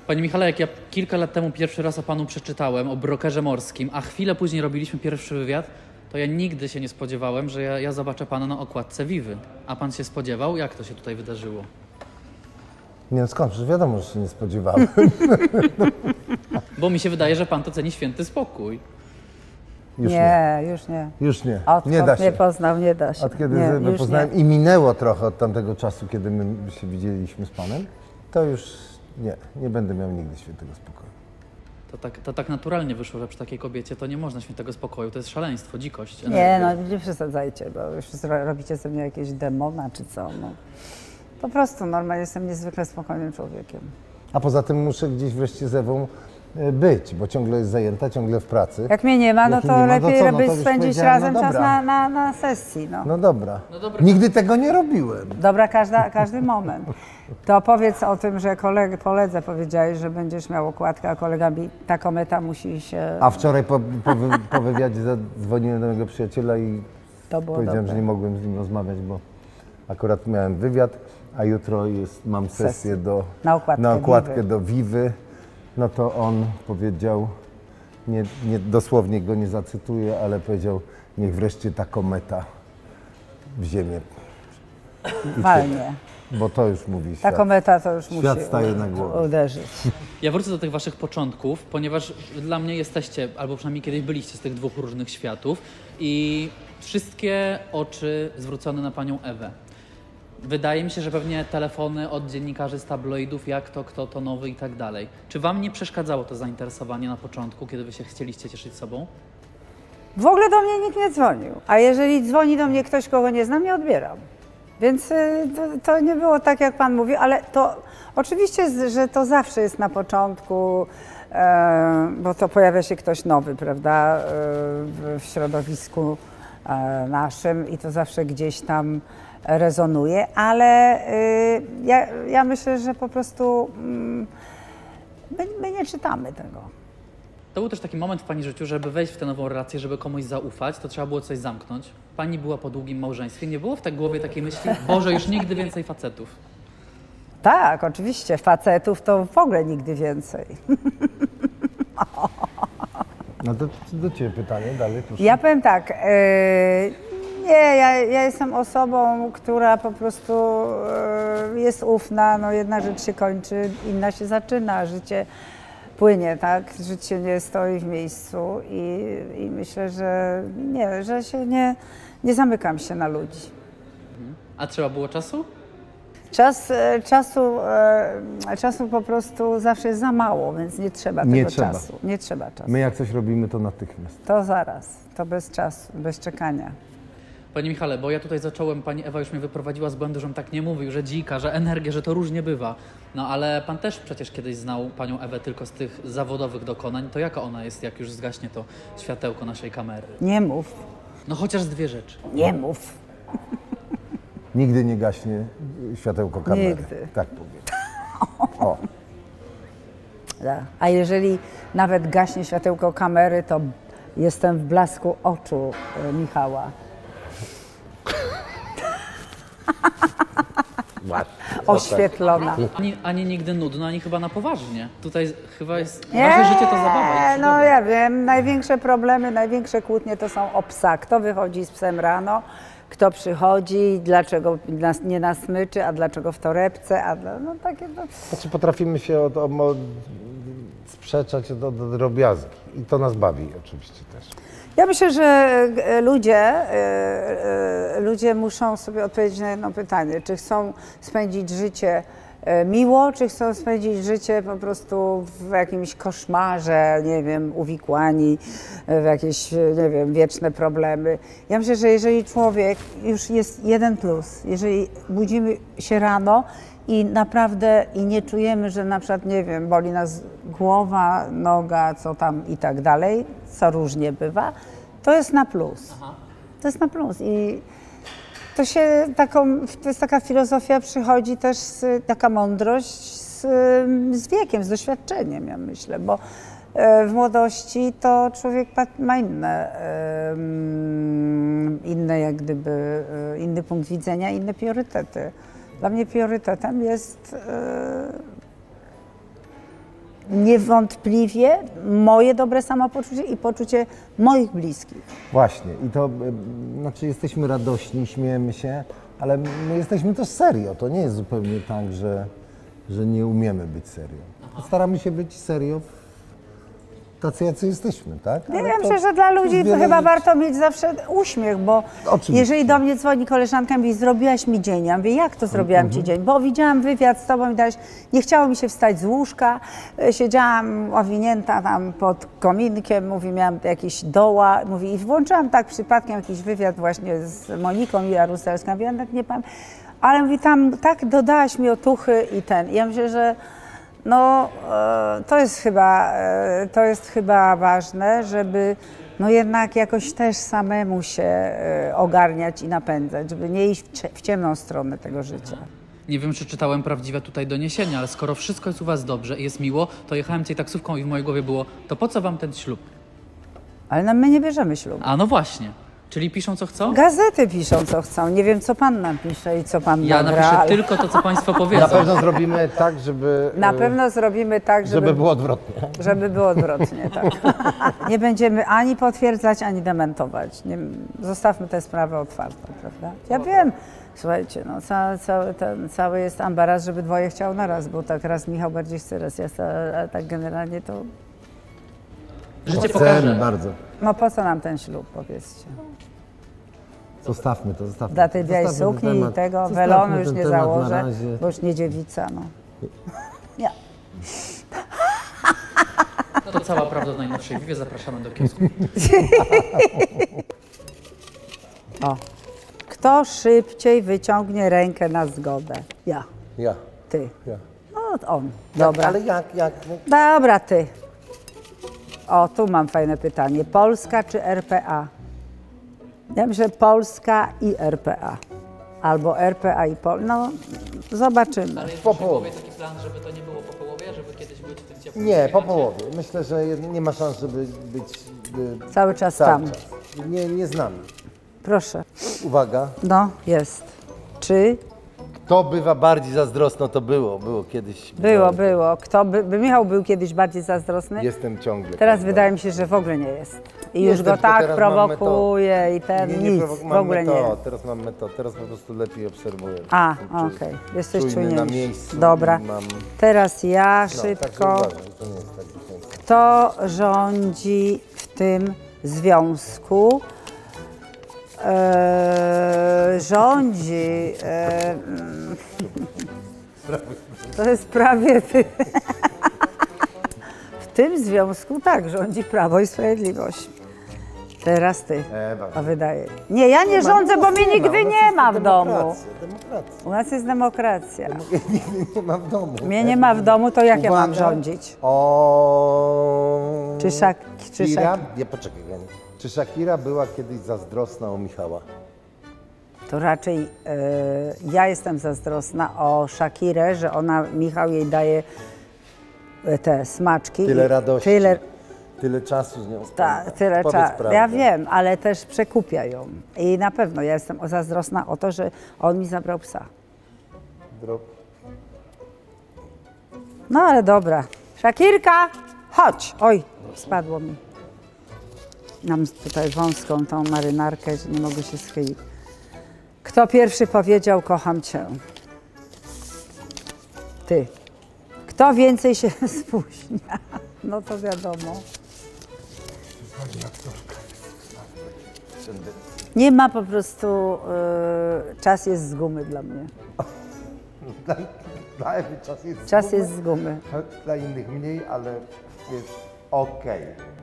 Panie Michale, jak ja kilka lat temu pierwszy raz o panu przeczytałem, o brokerze morskim, a chwilę później robiliśmy pierwszy wywiad, to ja nigdy się nie spodziewałem, że ja zobaczę pana na okładce Vivy. A pan się spodziewał? Jak to się tutaj wydarzyło? Nie, no skąd? Przecież wiadomo, że się nie spodziewałem. Bo mi się wydaje, że pan to ceni święty spokój. Już Już nie. Już nie. Odkąd Nie da się. mnie poznał, nie da się. Od kiedy nie, my już poznałem nie. i minęło trochę od tamtego czasu, kiedy my się widzieliśmy z panem, to już nie będę miał nigdy świętego spokoju. To tak naturalnie wyszło, że przy takiej kobiecie to nie można świętego spokoju. To jest szaleństwo, dzikość. Nie, energia. no nie przesadzajcie, bo już robicie sobie jakieś demona czy co. No. Po prostu normalnie jestem niezwykle spokojnym człowiekiem. A poza tym muszę gdzieś wreszcie z Ewą być, bo ciągle jest zajęta, ciągle w pracy. Jak mnie nie ma, no Jak to nie ma, to lepiej co? No to by już spędzić powiedziałem, razem no czas dobra. na sesji. No. No dobra. No dobra. Nigdy tego nie robiłem. Dobra, każdy moment. To powiedz o tym, że koledze powiedziałeś, że będziesz miał okładkę, a kolega mi ta kometa musi się... A wczoraj po wywiadzie zadzwoniłem do mojego przyjaciela i To było powiedziałem, dobre. że nie mogłem z nim rozmawiać, bo akurat miałem wywiad, a jutro mam sesję Na okładkę Vivy. do Vivy. No to on powiedział, dosłownie go nie zacytuję, ale powiedział, niech wreszcie ta kometa w ziemię. I Walnie. tyle. Bo to już mówi Ta świat. kometa to już Świat musi staje na głowę. uderzyć. Ja wrócę do tych waszych początków, ponieważ dla mnie jesteście, albo przynajmniej kiedyś byliście z tych dwóch różnych światów i wszystkie oczy zwrócone na panią Ewę. Wydaje mi się, że pewnie telefony od dziennikarzy z tabloidów, jak to, kto to nowy i tak dalej. Czy wam nie przeszkadzało to zainteresowanie na początku, kiedy wy się chcieliście cieszyć sobą? W ogóle do mnie nikt nie dzwonił, a jeżeli dzwoni do mnie ktoś, kogo nie znam, nie odbieram. Więc to nie było tak, jak pan mówi, ale to oczywiście, że to zawsze jest na początku, bo to pojawia się ktoś nowy, prawda, w środowisku naszym i to zawsze gdzieś tam rezonuje, ale ja myślę, że po prostu my nie czytamy tego. To był też taki moment w pani życiu, żeby wejść w tę nową relację, żeby komuś zaufać, to trzeba było coś zamknąć. Pani była po długim małżeństwie, nie było w tak głowie takiej myśli, Boże, już nigdy więcej facetów. Tak, oczywiście, facetów to w ogóle nigdy więcej. No to do Ciebie pytanie, dalej proszę. Ja powiem tak, ja jestem osobą, która po prostu jest ufna, no jedna rzecz się kończy, inna się zaczyna, życie płynie, tak? Życie nie stoi w miejscu i myślę, że się nie zamykam się na ludzi. A trzeba było czasu? Czasu po prostu zawsze jest za mało, więc nie trzeba tego czasu. Nie trzeba czasu. My jak coś robimy, to natychmiast. To zaraz, to bez czasu, bez czekania. Panie Michale, bo ja tutaj zacząłem, pani Ewa już mnie wyprowadziła z błędu, żebym tak nie mówił, że dzika, że energia, że to różnie bywa. No ale pan też przecież kiedyś znał panią Ewę tylko z tych zawodowych dokonań. To jaka ona jest, jak już zgaśnie to światełko naszej kamery? Nie mów, No chociaż z dwie rzeczy. nie mów. Nigdy nie gaśnie światełko kamery. Nigdy. Tak powiem. O. Da. A jeżeli nawet gaśnie światełko kamery, to jestem w blasku oczu Michała. Oświetlona. Ani nigdy nudno, ani chyba na poważnie. Tutaj chyba jest, wasze życie to zabawa. i No przygoda. ja wiem, największe problemy, największe kłótnie to są o psa. Kto wychodzi z psem rano, kto przychodzi, dlaczego nie na smyczy, a dlaczego w torebce, no takie to... Znaczy potrafimy się sprzeczać do drobiazgi i to nas bawi oczywiście też. Ja myślę, że ludzie muszą sobie odpowiedzieć na jedno pytanie, czy chcą spędzić życie miło, czy chcą spędzić życie po prostu w jakimś koszmarze, nie wiem, uwikłani w jakieś, nie wiem, wieczne problemy. Ja myślę, że jeżeli człowiek, już jest jeden plus, jeżeli budzimy się rano i naprawdę nie czujemy, że na przykład, nie wiem, boli nas głowa, noga, co tam i tak dalej, co różnie bywa, to jest na plus. Aha. To jest na plus i to jest taka filozofia, przychodzi też taka mądrość z wiekiem, z doświadczeniem, ja myślę, bo w młodości to człowiek ma inne jak gdyby, inny punkt widzenia, inne priorytety. Dla mnie priorytetem jest niewątpliwie moje dobre samopoczucie i poczucie moich bliskich. Właśnie. I to, znaczy jesteśmy radośni, śmiejemy się, ale my jesteśmy też serio. To nie jest zupełnie tak, że nie umiemy być serio. Staramy się być serio tacy, jacy jesteśmy, tak? Ja Ale myślę, że dla ludzi to wiele chyba rzeczy- warto mieć zawsze uśmiech, bo Oczywiście. jeżeli do mnie dzwoni koleżanka i mówi, zrobiłaś mi dzień, ja mówię, jak to zrobiłam ci dzień? Bo widziałam wywiad z tobą i dałeś, nie chciało mi się wstać z łóżka, siedziałam owinięta tam pod kominkiem, mówi, miałam jakiś doła, mówi, i włączyłam tak przypadkiem jakiś wywiad właśnie z Moniką Jaruselską, ja tak nie pamiętam, ale mówi, tam tak dodałaś mi otuchy i ten. I ja myślę, że no, to jest chyba ważne, żeby no jednak jakoś też samemu się ogarniać i napędzać, żeby nie iść w ciemną stronę tego życia. Nie wiem, czy czytałem prawdziwe tutaj doniesienia, ale skoro wszystko jest u was dobrze i jest miło, to jechałem tej taksówką i w mojej głowie było, to po co wam ten ślub? Ale my nie bierzemy ślubu. A no właśnie, czyli piszą co chcą? Gazety piszą, co chcą. Nie wiem, co pan nam pisze i co pan Ja nagra, napiszę ale tylko to, co państwo powiedzą. Na pewno zrobimy tak, żeby... na pewno zrobimy tak, żeby było odwrotnie. żeby było odwrotnie, tak. Nie będziemy ani potwierdzać, ani dementować. Nie, zostawmy tę sprawę otwartą, prawda? Ja wiem, słuchajcie, no, cały jest ambaras, żeby dwoje chciało naraz, bo tak raz Michał bardziej chce, raz ja, a tak generalnie to... Życie Chcemy pokaże. bardzo. No po co nam ten ślub, powiedzcie? Zostawmy to, zostawmy. Dla tej białej Zostawmy ten sukni i temat. tego Zostawmy welonu już ten nie temat na założę, razie. bo już nie dziewica, no. Ja. No to cała prawda o najnowszej Wiwie, zapraszamy do kiosku. O. Kto szybciej wyciągnie rękę na zgodę? Ja. Ja. Ty. Ja. No on. Dobra. Ale jak? Dobra, ty. O, tu mam fajne pytanie. Polska czy RPA? Ja myślę Polska i RPA. Albo RPA i No, zobaczymy. Ale jest Po w waszej połowie. głowie taki plan, żeby to nie było po połowie, żeby kiedyś być w tym ciepłym Nie, po klimacie? połowie. Myślę, że nie ma szans, żeby być Cały czas cały tam. czas. Nie znamy. Proszę. Uwaga. No, jest. Czy? Kto bywa bardziej zazdrosny, to było kiedyś. Było. Kto by Michał był kiedyś bardziej zazdrosny? Jestem ciągle. Teraz tak, wydaje mi się, że w ogóle nie jest. I już Jestem, go tylko tak teraz mamy prowokuje i ten nic, w ogóle nie. Teraz mam metodę, teraz po prostu lepiej obserwuję. A, Jestem okej. Jesteś czujny na czujniejszy. miejscu. Dobra. i Mam, Teraz ja no, szybko. Także uważam, że to nie jest tak do końca. Kto rządzi w tym związku? Rządzi. To jest prawie. W tym związku tak, rządzi Prawo i Sprawiedliwość. Teraz ty. Ewa. A wydaje. Nie, ja nie rządzę, bo mnie nigdy nie ma w domu. Demokracja. U nas jest demokracja. Nigdy nie ma w domu. Mnie nie ma w domu, to jak ja mam Uwaga. rządzić? O... Czy Shakira? Nie, poczekaj, Janie. Czy Shakira była kiedyś zazdrosna o Michała? To raczej ja jestem zazdrosna o Shakirę, że Michał jej daje te smaczki. Tyle i radości. Tyle czasu z nią spędza. Tyle Powiedz czasu. prawdę. Ja wiem, ale też przekupia ją. I na pewno ja jestem zazdrosna o to, że on mi zabrał psa. No ale dobra. Shakirka, chodź. Oj, spadło mi. Mam tutaj wąską tą marynarkę, że nie mogę się schylić. Kto pierwszy powiedział, kocham cię? Ty. Kto więcej się spóźnia? No to wiadomo. Nie ma po prostu, czas jest z gumy dla mnie. Dla Ewy czas jest Czas jest z gumy. Dla innych mniej, ale jest okej.